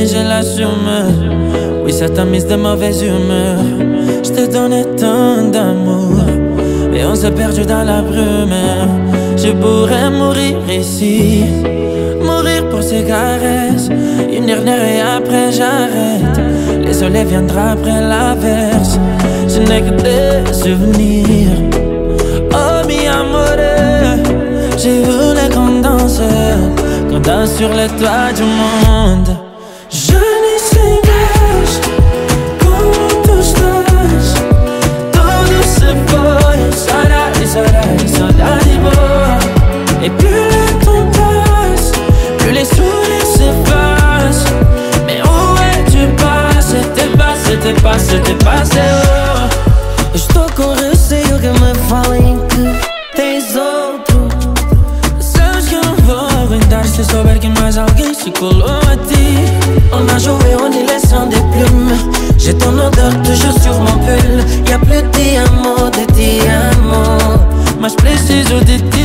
je l'assume. Oui, ça t'a mise de mauvaise humeur. Je te donnais tant d'amour et on s'est perdu dans la brume. Je pourrais mourir ici, mourir pour ces caresses. Une dernière et après j'arrête. Le soleil viendra après l'averse. Ce n'est que des souvenirs. Oh mi amore, j'ai voulu qu'on danse sur le toit du monde. Je ne sais pas comment tout se passe. Todo se pone, sarà di beau. Et plus le temps passe, plus les souvenirs s'effacent. Mais où es-tu passé? T'es passé, oh. Estou com receio que me falem que tens outro. Sabes que eu não vou aguentar se souber que mais alguém se colou a ti. On a joué en y laissant des plumes. J'ai ton odeur toujours sur mon pull. Y'a plus de ti amo, Mas preciso de ti.